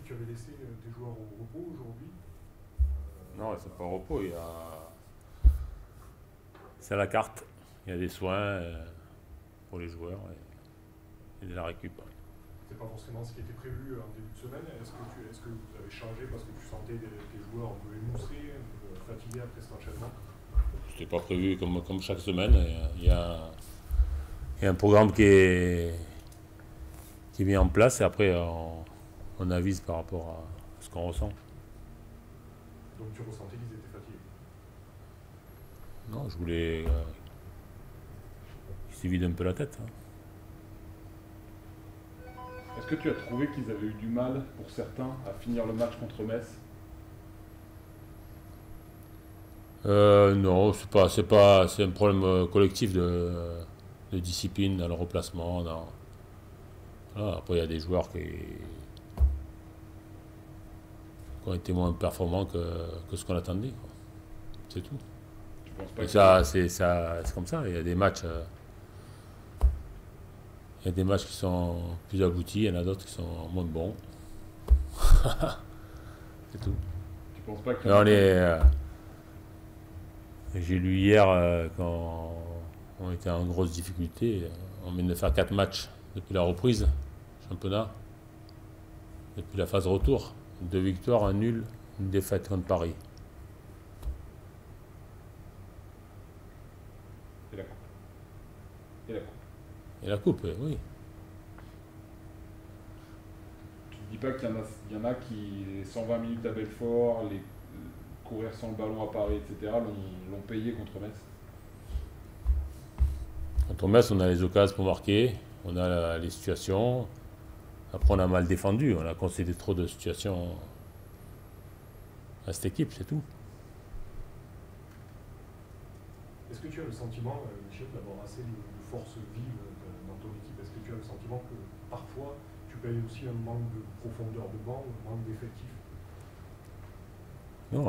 tu avais laissé tes joueurs au repos aujourd'hui. Non, c'est pas au repos, c'est à la carte. Il y a des soins pour les joueurs et de la récup. C'est pas forcément ce qui était prévu en début de semaine. Est-ce que vous avez changé parce que tu sentais tes joueurs un peu émoussés, un peu fatigués après cet enchaînement? C'était pas prévu comme chaque semaine. Il y a un programme qui est mis en place et après on avise par rapport à ce qu'on ressent. Donc tu ressentais qu'ils étaient fatigués? Non, je voulais qu'ils se vident un peu la tête. Est-ce que tu as trouvé qu'ils avaient eu du mal, pour certains, à finir le match contre Metz? Non, c'est un problème collectif de discipline dans le replacement. Voilà, après, il y a des joueurs qui ont été moins performants que ce qu'on attendait, quoi. C'est tout. Tu penses pas Et que c'est comme ça. Il y a des matchs. Il y a des matchs qui sont plus aboutis, il y en a d'autres qui sont moins bons. C'est tout. tu penses pas que Là, j'ai lu hier quand on était en grosse difficulté. On vient de faire 4 matchs depuis la reprise, championnat, depuis la phase retour. 2 victoires, un nul, une défaite contre Paris. Et la coupe. Et la coupe. Et la coupe, oui. Tu te dis pas qu'il y en a qui, les 120 minutes à Belfort, les courir sans le ballon à Paris, etc., l'ont payé contre Metz? Contre Metz, on a les occasions pour marquer, on a les situations. Après, on a mal défendu, on a concédé trop de situations à cette équipe, c'est tout. Est-ce que tu as le sentiment, Michel, d'avoir assez de force vive dans ton équipe? Est-ce que tu as le sentiment que parfois tu payes aussi un manque de profondeur de banc, un manque d'effectifs? Non,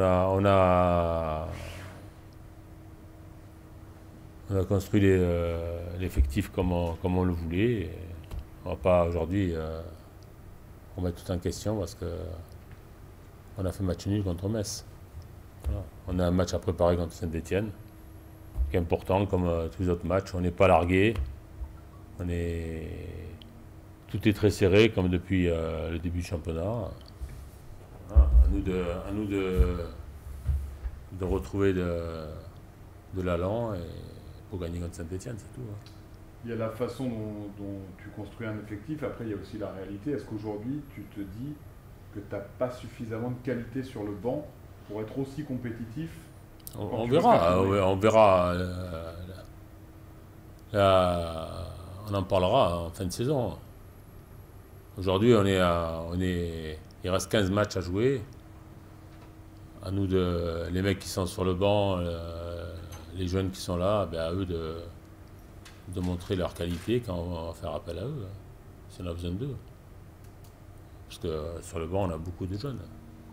on a construit l'effectif comme on le voulait. Et on va pas aujourd'hui remettre tout en question parce que on a fait match nul contre Metz. Voilà. On a un match à préparer contre Saint-Étienne, qui est important comme tous les autres matchs. On n'est pas largué. Tout est très serré comme depuis le début du championnat. Voilà. À nous de retrouver de l'allant pour gagner contre Saint-Étienne, c'est tout. Il y a la façon dont tu construis un effectif, après il y a aussi la réalité. Est-ce qu'aujourd'hui tu te dis que tu n'as pas suffisamment de qualité sur le banc pour être aussi compétitif? On verra, on verra. On en parlera en fin de saison. Aujourd'hui, il reste 15 matchs à jouer. À nous les mecs qui sont sur le banc, les jeunes qui sont là, à eux de montrer leur qualité quand on va faire appel à eux, si on a besoin d'eux. Parce que sur le banc, on a beaucoup de jeunes.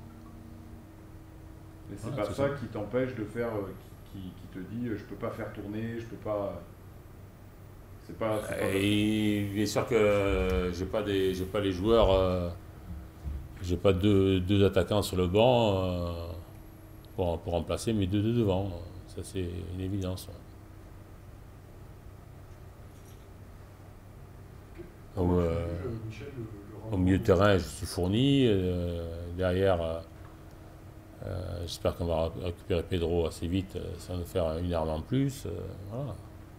Mais c'est Voilà, pas ça qui t'empêche de faire, qui te dit je peux pas faire tourner, je peux pas. C'est pas. Et bien sûr que j'ai pas les joueurs, j'ai pas deux attaquants sur le banc pour remplacer mes deux de devant. Ça c'est une évidence. Michel, Au milieu de terrain, je suis fourni. Derrière, j'espère qu'on va récupérer Pedro assez vite sans nous faire une arme en plus. Voilà.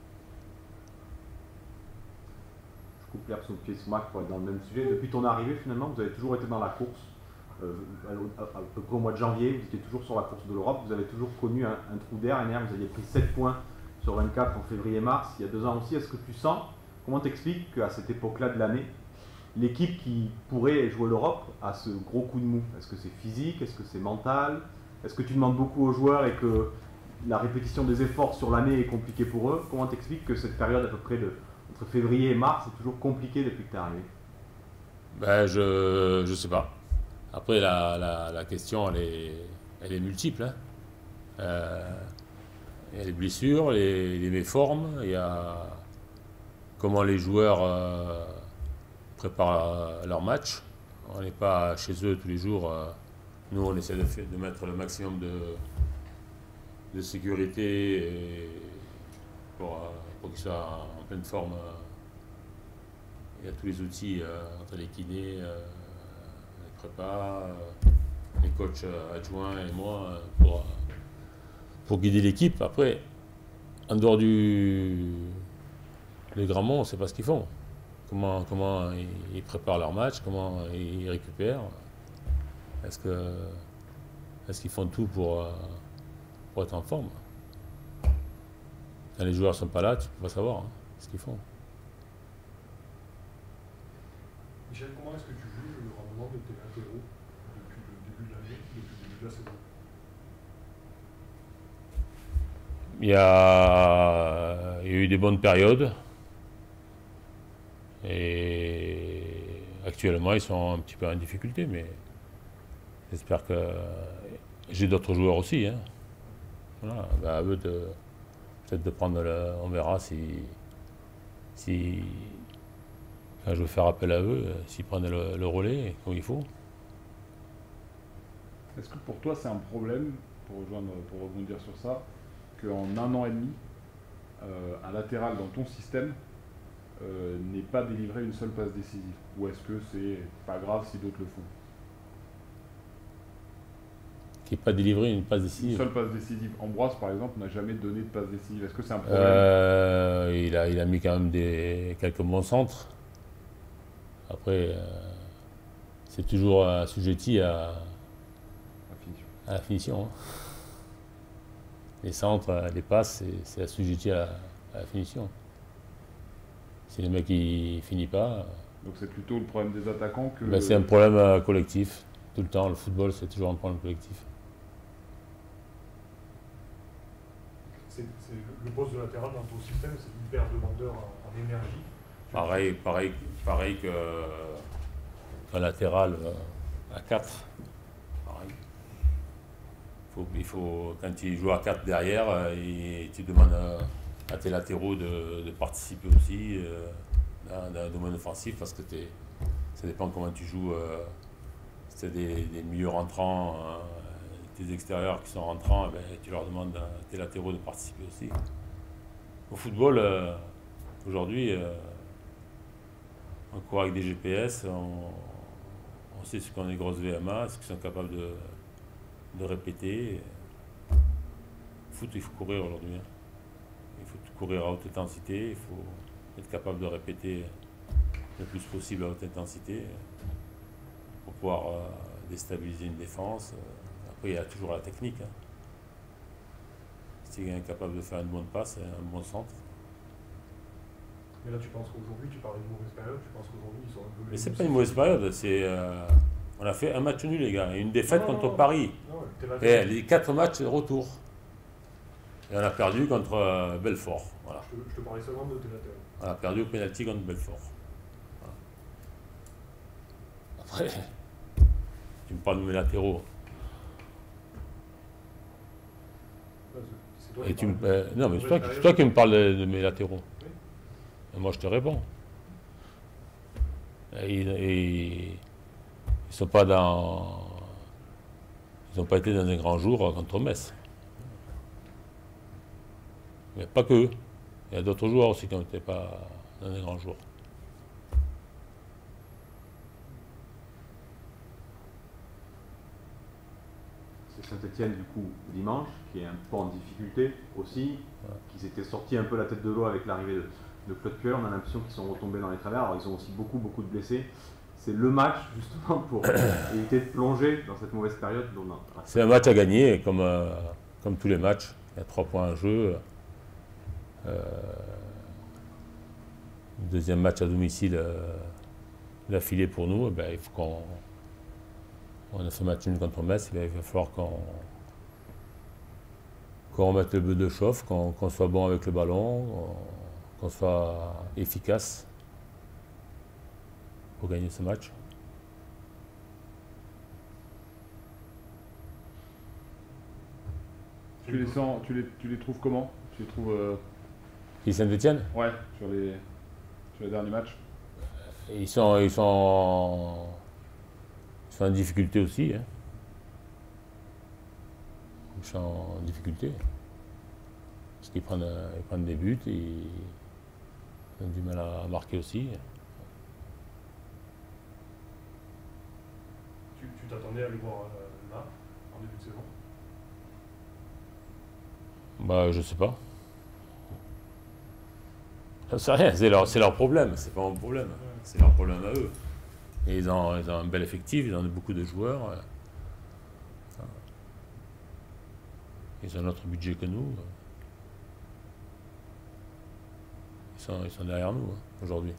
Je coupe l'herbe sous le pied, Marc, pour être dans le même sujet. Depuis ton arrivée, finalement, vous avez toujours été dans la course. À peu près au mois de janvier, vous étiez toujours sur la course de l'Europe. Vous avez toujours connu un trou d'air. Vous aviez pris 7 points sur 24 en février-mars. Il y a 2 ans aussi. Est-ce que tu sens, comment t'expliques qu'à cette époque-là de l'année, l'équipe qui pourrait jouer l'Europe a ce gros coup de mou? Est-ce que c'est physique? Est-ce que c'est mental? Est-ce que tu demandes beaucoup aux joueurs et que la répétition des efforts sur l'année est compliquée pour eux? Comment t'expliques que cette période à peu près entre février et mars est toujours compliquée depuis que tu es arrivé? Je sais pas. Après, la question, elle est multiple. Hein. Il y a les blessures, les méformes, il y a comment les joueurs préparent leur match. On n'est pas chez eux tous les jours. Nous, on essaie de mettre le maximum de sécurité pour qu'ils soient en pleine forme. Il y a tous les outils entre les kinés, les prépas, les coachs adjoints et moi pour guider l'équipe. Après, en dehors les grands mots, on ne sait pas ce qu'ils font. Comment ils préparent leur match, comment ils récupèrent. Est-ce qu'ils font tout pour être en forme? Quand les joueurs ne sont pas là, tu ne peux pas savoir ce qu'ils font. Michel, comment est-ce que tu juges le rendement de tes latéraux depuis le début de l'année, depuis le début de la saison? Il y a eu des bonnes périodes. Et actuellement, ils sont un petit peu en difficulté, mais j'espère que j'ai d'autres joueurs aussi. Voilà, à eux peut-être de prendre on verra si quand je vais faire appel à eux, s'ils prennent le relais comme il faut. Est-ce que pour toi c'est un problème, pour rebondir sur ça, qu'en 1 an et demi, un latéral dans ton système n'ait pas délivré une seule passe décisive? Ou est-ce que c'est pas grave si d'autres le font? Qui n'ait pas délivré une passe décisive? Une seule passe décisive. Ambroise, par exemple, n'a jamais donné de passe décisive. Est-ce que c'est un problème? Il a mis quand même quelques bons centres. Après, c'est toujours assujetti à la finition. Les centres, les passes, c'est assujetti à la finition. Si le mec il finit pas. Donc c'est plutôt le problème des attaquants que. C'est un problème collectif. Tout le temps, le football, c'est toujours un problème collectif. Le poste de latéral dans ton système, c'est hyper demandeur en énergie. Pareil qu'un latéral à 4. Pareil. Il faut, quand tu joues à 4 derrière, tu demandes à tes latéraux de participer aussi dans le domaine offensif parce que ça dépend comment tu joues. Si tu as des milieux rentrants, tes extérieurs qui sont rentrants, tu leur demandes à tes latéraux de participer aussi. Au football, aujourd'hui, on court avec des GPS, on sait ce qu'on est grosses VMA, ce qu'ils sont capables de répéter. Au foot, il faut courir aujourd'hui. Il faut courir à haute intensité, il faut être capable de répéter le plus possible à haute intensité pour pouvoir déstabiliser une défense. Après, il y a toujours la technique. Si tu es incapable de faire une bonne passe, un bon centre. Mais là, tu penses qu'aujourd'hui, tu parlais de mauvaise période, tu penses qu'aujourd'hui, ils sont un peu. Mais c'est pas une mauvaise période, on a fait un match nul, les gars, et une défaite contre Paris. Et les 4 matchs de retour. Et on a perdu contre Belfort. Voilà. Je te parlais seulement de tes latéraux. On a perdu au pénalty contre Belfort. Voilà. Après, tu me parles de mes latéraux. Non, mais c'est toi qui me parles de mes latéraux. Oui. Et moi, je te réponds. Ils sont pas ils n'ont pas été dans un grand jour contre Metz. Mais pas que. Il y a d'autres joueurs aussi qui n'étaient pas dans des grands jours. C'est Saint-Etienne du coup dimanche, qui est un peu en difficulté aussi, qui s'était sorti un peu la tête de l'eau avec l'arrivée de Claude Puel. On a l'impression qu'ils sont retombés dans les travers. Alors ils ont aussi beaucoup de blessés. C'est le match justement pour éviter de plonger dans cette mauvaise période. C'est un match à gagner, comme tous les matchs. Il y a 3 points en jeu. Deuxième match à domicile d'affilée pour nous. Il faut on a fait match nul contre Metz. Il va falloir qu'on remette le but de chauffe, qu'on soit bon avec le ballon, qu'on soit efficace pour gagner ce match. Tu les trouves comment? Tu les trouves Qui, Saint-Etienne? Ouais, sur les derniers matchs. Ils sont Ils sont en difficulté aussi. Hein. Ils sont en difficulté. Parce qu'ils prennent des buts et ils ont du mal à marquer aussi. Tu t'attendais à aller voir Naples en début de saison? Bah, je sais pas. Ça sert à rien, c'est leur problème, c'est pas mon problème. C'est leur problème à eux. Et ils ont un bel effectif, ils ont beaucoup de joueurs. Ils ont un autre budget que nous. Ils sont derrière nous aujourd'hui.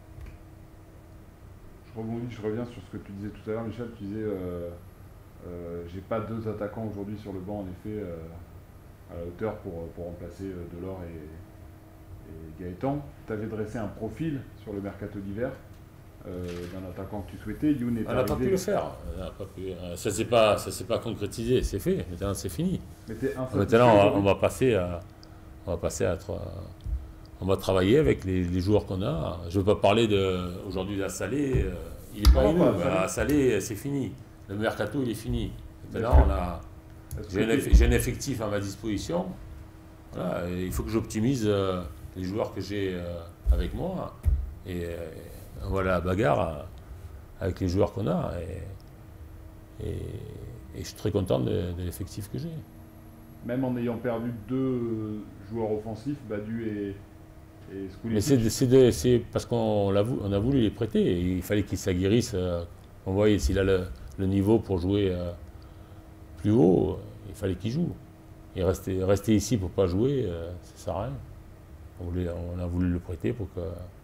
Je reviens sur ce que tu disais tout à l'heure, Michel. Tu disais, j'ai pas deux attaquants aujourd'hui sur le banc, en effet, à la hauteur pour remplacer Delors et Gaëtan. Tu avais dressé un profil sur le mercato d'hiver d'un attaquant que tu souhaitais. Youn est On n'a pas arrivé. pu le faire. Ça ne s'est pas concrétisé, c'est fait. Maintenant, c'est fini. Mais t'es insatisfait Maintenant, aujourd'hui. on va travailler avec les joueurs qu'on a. Je ne veux pas parler aujourd'hui de la Salé. Il n'est pas Non, nous. pas la La Salé, c'est fini. Le mercato, il est fini. Maintenant, Est-ce que j'ai un effectif à ma disposition. Voilà, et il faut que j'optimise les joueurs que j'ai avec moi. Et voilà la bagarre avec les joueurs qu'on a. Et je suis très content de l'effectif que j'ai. même en ayant perdu deux joueurs offensifs, Badu et Mais Skulicic, c'est parce qu'on a voulu les prêter. Et il fallait qu'ils s'aguerrissent. On voyait s'il a le niveau pour jouer plus haut, il fallait qu'il joue. Et rester ici pour ne pas jouer, ça ne sert à rien. On a voulu le prêter pour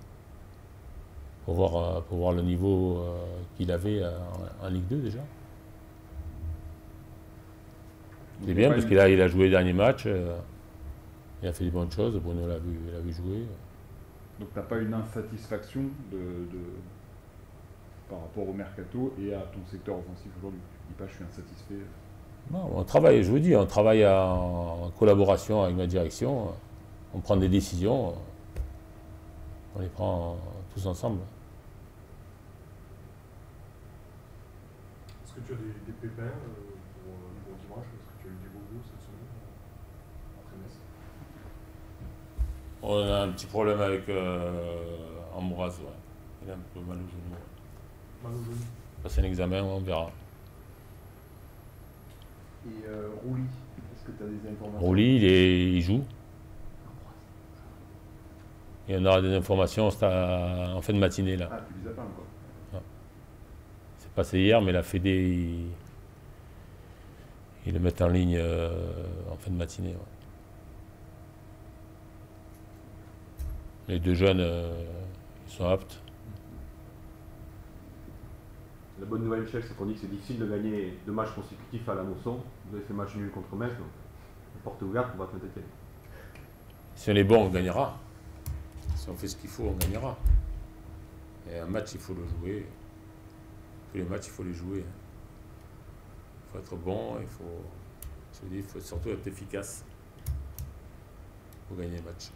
voir le niveau qu'il avait en Ligue 2 déjà. C'est bien parce qu'il a joué le dernier match. Il a fait des bonnes choses. Bruno l'a vu jouer. donc tu n'as pas une insatisfaction par rapport au mercato et à ton secteur offensif aujourd'hui. Tu dis pas je suis insatisfait. Non, on travaille, je vous dis, on travaille en collaboration avec ma direction. On prend des décisions. On les prend tous ensemble. Est-ce que tu as des pépins pour dimanche? Est-ce que tu as eu des bobos cette semaine après Metz? On a un petit problème avec Ambroise. Ouais. Il a un peu mal au genou. Ouais. Mal au genou. Passer un examen, on verra. Et Rouli, est-ce que tu as des informations? Rouli, il joue. Il y en aura des informations en fin de matinée. Là. Ah, tu les as pas encore. C'est passé hier, mais la Fédé, ils le mettent en ligne en fin de matinée. Ouais. Les deux jeunes, ils sont aptes. La bonne nouvelle, Michel, c'est qu'on dit que c'est difficile de gagner 2 matchs consécutifs à la Mosson. Vous avez fait match nul contre Metz, donc la porte est ouverte pour battre Saint-Étienne. Si on est bon, on gagnera. Si on fait ce qu'il faut, on gagnera. Et un match, il faut le jouer. Tous les matchs, il faut les jouer. Il faut être bon, il faut surtout être efficace pour gagner le match.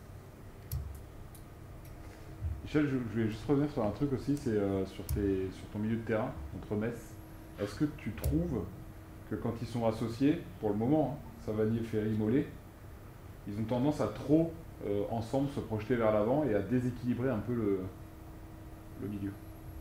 Michel, je voulais juste revenir sur un truc aussi, c'est sur ton milieu de terrain contre Metz. Est-ce que tu trouves que quand ils sont associés, pour le moment, Savanier, Ferry, Mollet, ils ont tendance à trop ensemble se projeter vers l'avant et à déséquilibrer un peu le milieu?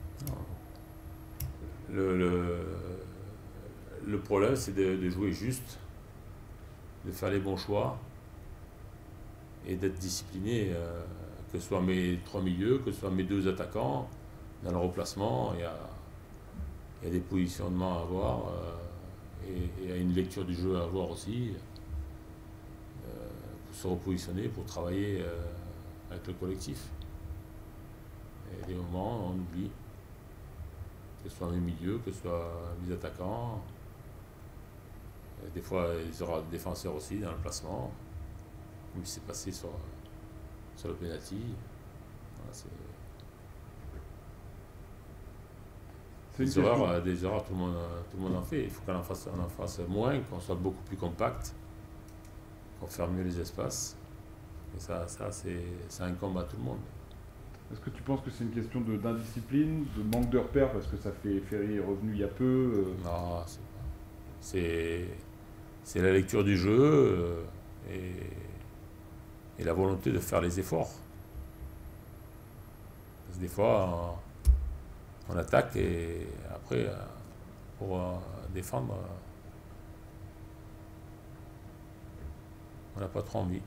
Le problème, c'est de jouer juste, de faire les bons choix et d'être discipliné, que ce soit mes 3 milieux, que ce soit mes 2 attaquants, dans le replacement, il y a des positionnements à avoir et il y a une lecture du jeu à avoir aussi, pour se repositionner, pour travailler avec le collectif. Et des moments, on oublie, que ce soit mes milieux, que ce soit mes attaquants. Et des fois, il y aura des défenseurs aussi dans le placement, comme il s'est passé sur le penalty. Voilà, C'est une des erreurs, tout le monde en fait. Il faut qu'on en fasse moins, qu'on soit beaucoup plus compact, qu'on fasse mieux les espaces. Et ça c'est incombe à tout le monde. Est-ce que tu penses que c'est une question d'indiscipline, de manque de repères, parce que ça fait Ferry est revenu il y a peu Non, c'est la lecture du jeu et la volonté de faire les efforts. Parce que des fois, on attaque et après, pour défendre, on n'a pas trop envie.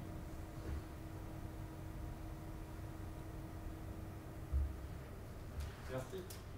Merci.